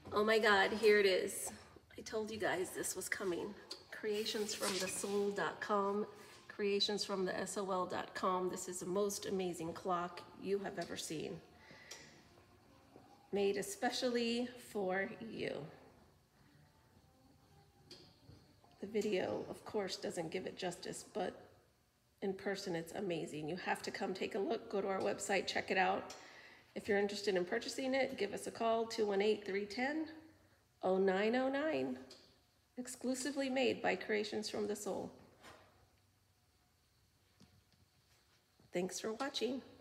Oh my God, here it is. I told you guys this was coming. Creationsfromthesoul.com, creationsfromthesol.com. This is the most amazing clock you have ever seen. Made especially for you. The video, of course, doesn't give it justice, but in person it's amazing. You have to come take a look, go to our website, check it out. If you're interested in purchasing it, give us a call, 218-310-0909. Exclusively made by Creations from the Soul. Thanks for watching.